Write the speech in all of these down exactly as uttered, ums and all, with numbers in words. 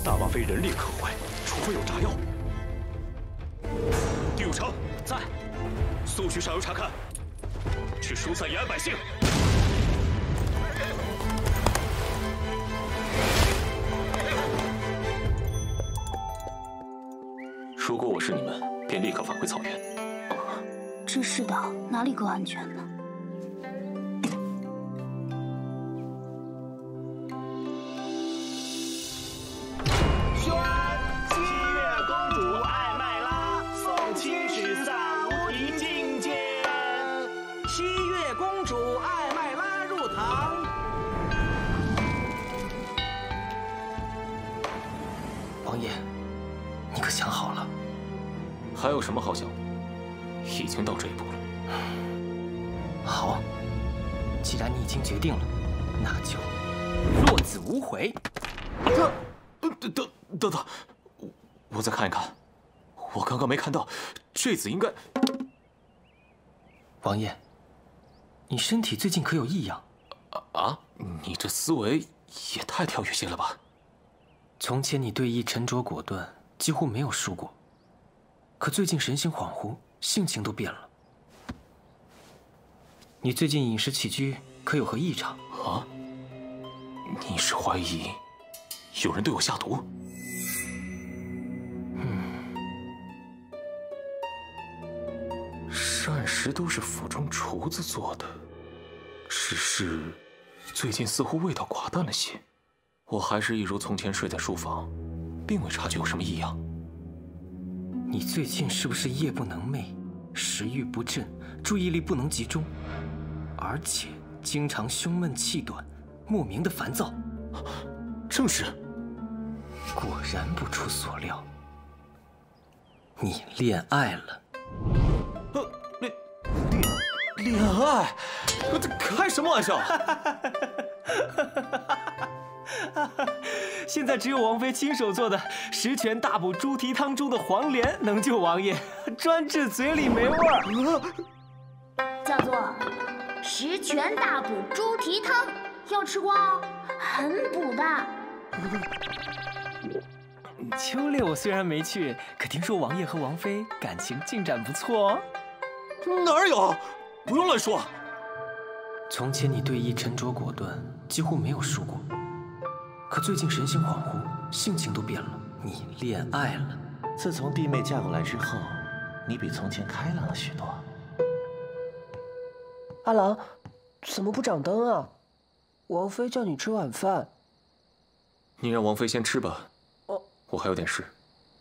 大王妃人力可坏，除非有炸药。第五城在，速去上游查看，去疏散延安百姓。如果我是你们，便立刻返回草原。 这世道哪里够安全呢？ 王爷，你可想好了？ 还有什么好想的？已经到这一步了。 好，既然你已经决定了，那就落子无悔。 等等等等，我再看一看。我刚刚没看到，这子应该…… 王爷，你身体最近可有异样？ 啊？你这思维也太跳跃些了吧？ 从前你对弈沉着果断，几乎没有输过。可最近神情恍惚，性情都变了。你最近饮食起居可有何异常？ 啊？你是怀疑有人对我下毒？嗯，膳食都是府中厨子做的，只是最近似乎味道寡淡了些。 我还是一如从前睡在书房，并未察觉有什么异样。 你最近是不是夜不能寐，食欲不振，注意力不能集中，而且经常胸闷气短，莫名的烦躁？ 正是。 果然不出所料，你恋爱了。 呃，恋恋恋爱？这开什么玩笑？ 现在只有王妃亲手做的十全大补猪蹄汤中的黄连能救王爷，专治嘴里没味儿。 叫做十全大补猪蹄汤，要吃过哦，很补的。 秋猎我虽然没去，可听说王爷和王妃感情进展不错哦。 哪儿有？不用乱说。 从前你对弈沉着果断，几乎没有输过。 可最近神情恍惚，性情都变了。你恋爱了？ 自从弟妹嫁过来之后，你比从前开朗了许多。 阿郎，怎么不掌灯啊？王妃叫你吃晚饭。 你让王妃先吃吧。 哦， 我还有点事。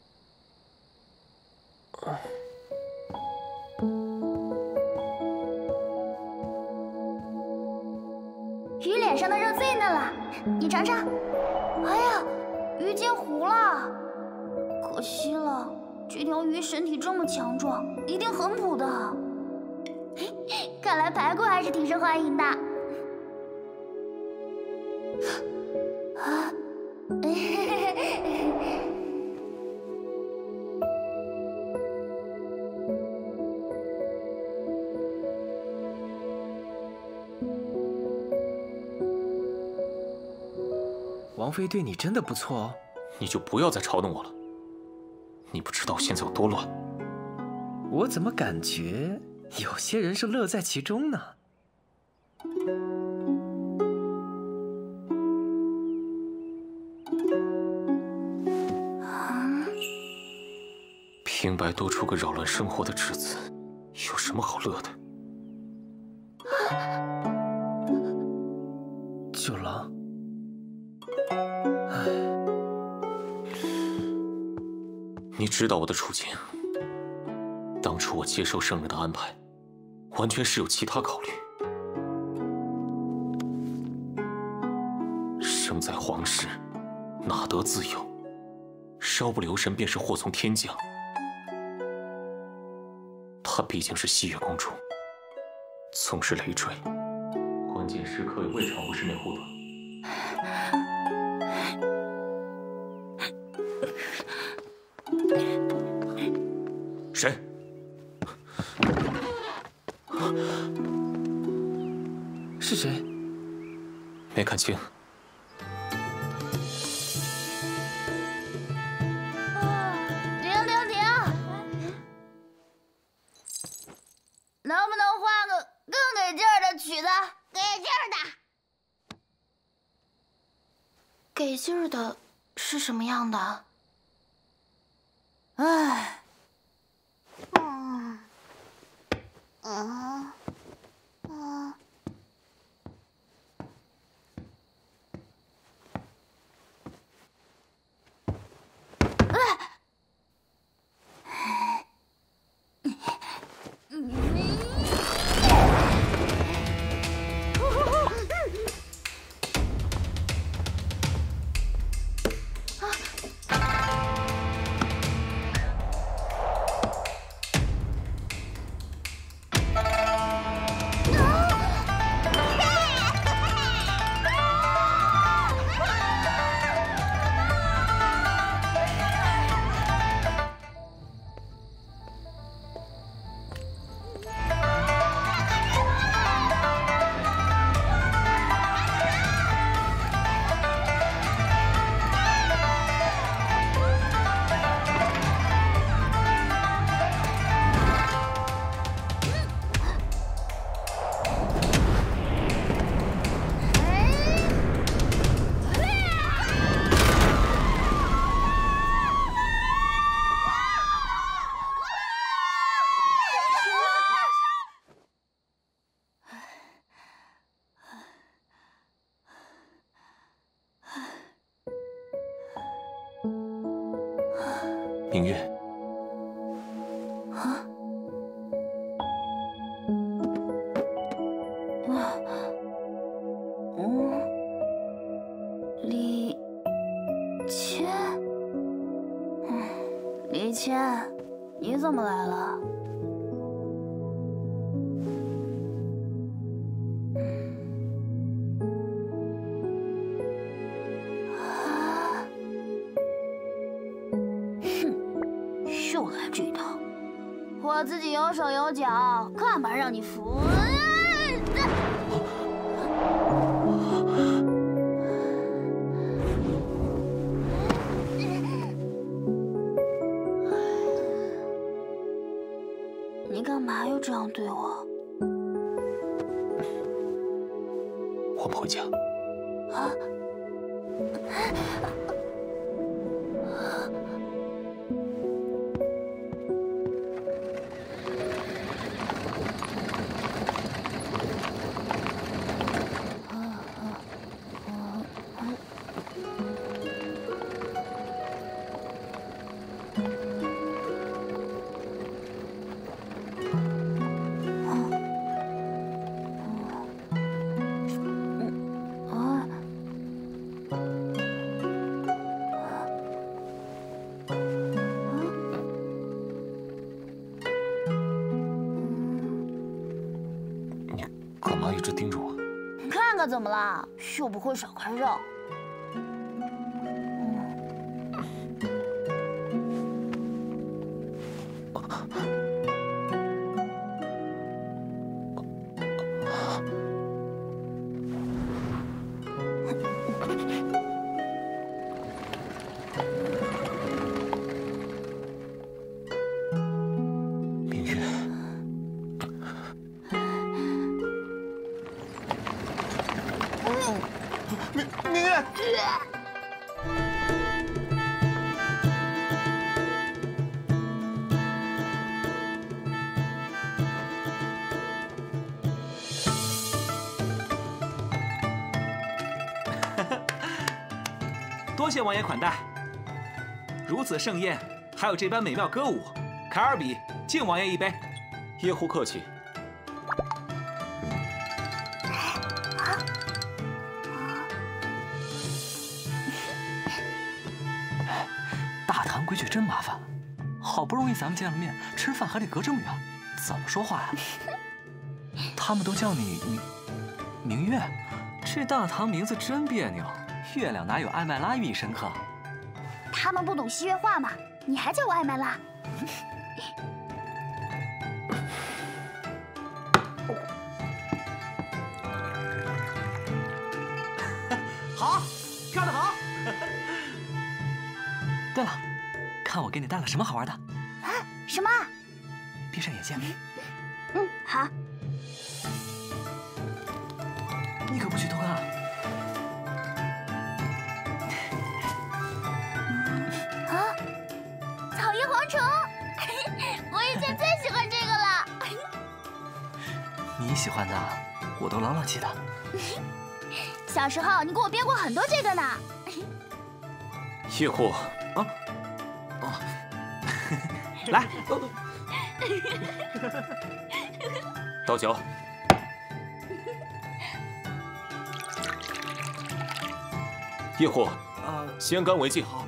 鱼脸上的肉最嫩了，你尝尝。 哎呀，鱼煎糊了，可惜了。这条鱼身体这么强壮，一定很补的。看来排骨还是挺受欢迎的。啊， 王妃对你真的不错哦。 你就不要再嘲弄我了。你不知道我现在有多乱。 我怎么感觉有些人是乐在其中呢？ 平白多出个扰乱生活的侄子，有什么好乐的？ 九郎。 你知道我的处境。当初我接受圣人的安排，完全是有其他考虑。生在皇室，哪得自由？稍不留神便是祸从天降。她毕竟是西月公主，纵使累赘，关键时刻也未尝不是内护的。 谁？ 是谁？ 没看清。 能换个更给劲儿的曲子？给劲儿的。给劲儿的是什么样的？唉，嗯，嗯，嗯。 明月， 啊？嗯，李谦，嗯，李谦，你怎么来了？又来这套，我自己有手有脚，干嘛让你服？你干嘛又这样对我？ 我们回家。 啊？ 干嘛一直盯着我？ 看看怎么了？又不会少块肉。 明月， 明明月， 多谢王爷款待。如此盛宴，还有这般美妙歌舞，凯尔比，敬王爷一杯。 叶护客气。 大唐规矩真麻烦，好不容易咱们见了面，吃饭还得隔这么远，怎么说话呀？他们都叫你明明月，这大唐名字真别扭，月亮哪有艾麦拉寓意深刻？ 他们不懂西月话嘛，你还叫我艾麦拉？ 好，跳得好。 对了，看我给你带了什么好玩的？ 啊？什么？ 闭上眼睛。 嗯，好。 你喜欢的我都牢牢记得。 小时候你给我编过很多这个呢。 叶护， 啊，哦，来， 倒酒。叶护， 啊， 先干为敬。 好。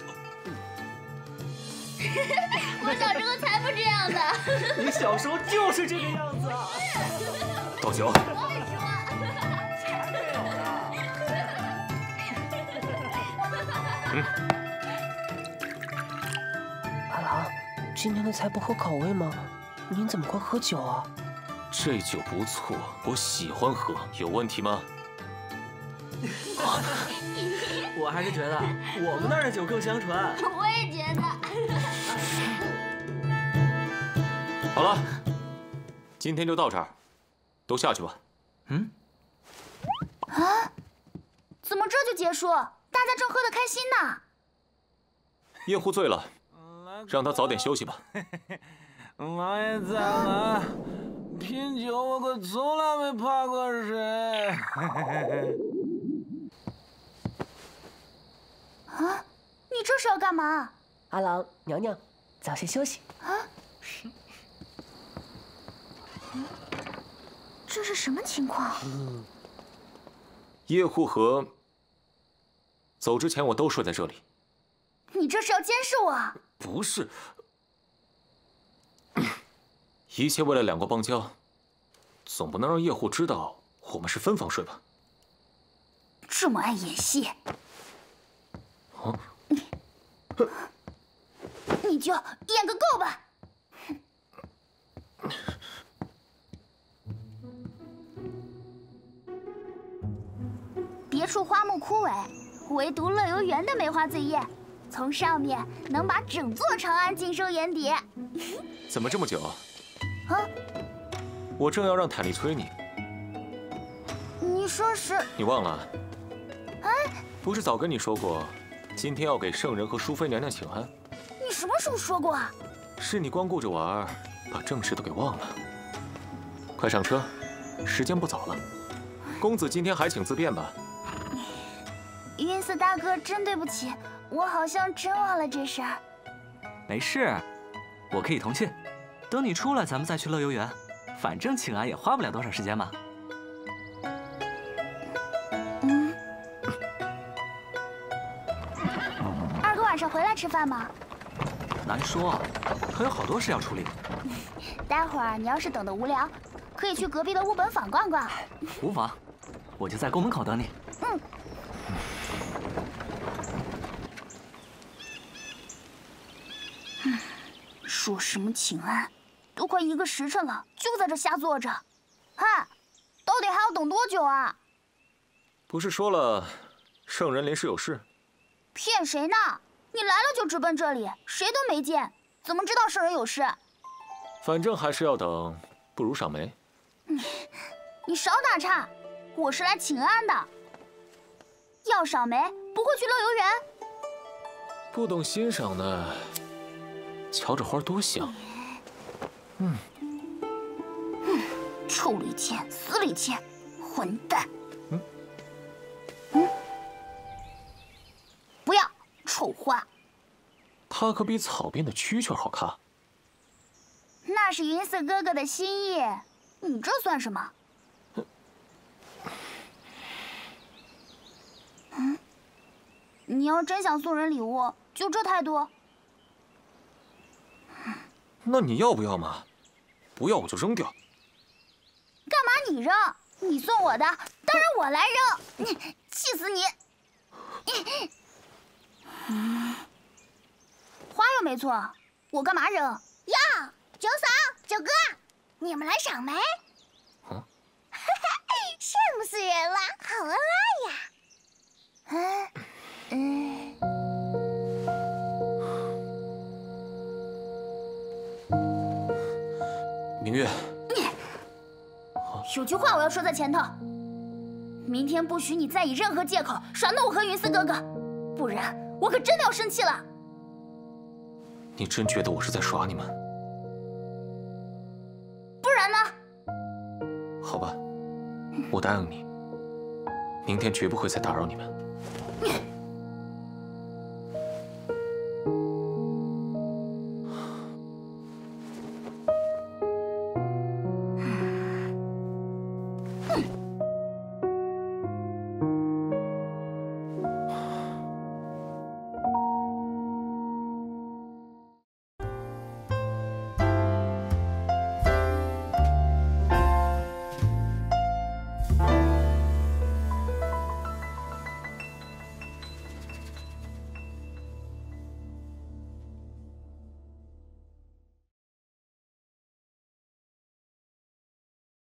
我小时候才不这样的。 你小时候就是这个样子啊！ 倒酒。 我也说。 才没有呢。 嗯。 阿郎，今天的菜不合口味吗？您怎么会喝酒啊？ 这酒不错，我喜欢喝，有问题吗？ 我还是觉得我们那儿的酒更香醇。 我也觉得。 好了，今天就到这儿，都下去吧。 嗯？ 啊？怎么这就结束？大家正喝得开心呢。 叶护醉了，让他早点休息吧。 老爷在了，品酒我可从来没怕过谁。 啊，你这是要干嘛？ 阿郎，娘娘，早些休息。 啊？这是什么情况？ 叶护和走之前我都睡在这里。 你这是要监视我？ 不是，一切为了两国邦交，总不能让叶护知道我们是分房睡吧？ 这么爱演戏， 啊？ 你就演个够吧！别处花木枯萎，唯独乐游原的梅花醉艳，从上面能把整座长安尽收眼底。 怎么这么久？ 啊？ 我正要让坦利催你。 你说是？ 你忘了？ 哎， 不是早跟你说过，今天要给圣人和淑妃娘娘请安？ 你什么时候说过啊？ 是你光顾着玩，把正事都给忘了。快上车，时间不早了。公子今天还请自便吧。 云寺大哥，真对不起，我好像真忘了这事儿。 没事，我可以同去。等你出来，咱们再去乐游原。反正请安也花不了多少时间嘛。 嗯。二哥晚上回来吃饭吗？ 难说，他有好多事要处理。 待会儿你要是等得无聊，可以去隔壁的乌本坊逛逛。 无妨，我就在宫门口等你。 嗯。嗯，说什么请安？都快一个时辰了，就在这瞎坐着。嗨，到底还要等多久啊？ 不是说了，圣人临时有事？ 骗谁呢？你来了就直奔这里，谁都没见，怎么知道圣人有事？ 反正还是要等，不如赏梅。 你你少打岔，我是来请安的。要赏梅，不会去乐游原。 不懂欣赏呢，瞧这花多香。嗯。 嗯，臭李谦，死李谦，混蛋。 嗯。 嗯。不要，臭花。 它可比草编的蛐蛐好看。 那是云寺哥哥的心意，你这算什么？嗯，你要真想送人礼物，就这态度？ 那你要不要嘛？不要我就扔掉。 干嘛你扔？你送我的，当然我来扔。气死你！嗯，花又没错，我干嘛扔？ 哟，九嫂、九哥，你们来赏梅？ 啊？ 羡慕死人了，好恩爱呀！ 嗯嗯。 明月， 有句话我要说在前头，明天不许你再以任何借口耍弄我和云思哥哥，不然我可真的要生气了。 你真觉得我是在耍你们？ 不然呢？ 好吧，我答应你，明天绝不会再打扰你们。